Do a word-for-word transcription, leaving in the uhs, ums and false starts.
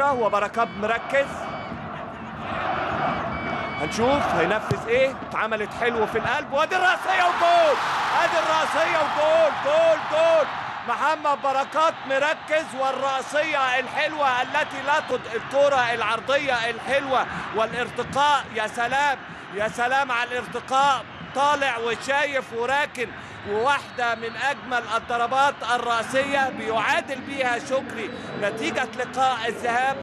النهارده وبركات مركز. هنشوف هينفذ ايه. اتعملت حلو في القلب، وادي الراسيه وجول. ادي الراسيه وجول. جول جول محمد بركات مركز، والراسيه الحلوه التي لا تد... الكره العرضيه الحلوه والارتقاء. يا سلام يا سلام على الارتقاء، طالع وشايف وراكن، وواحدة من أجمل الضربات الرأسية بيعادل بيها شكري نتيجة لقاء الذهاب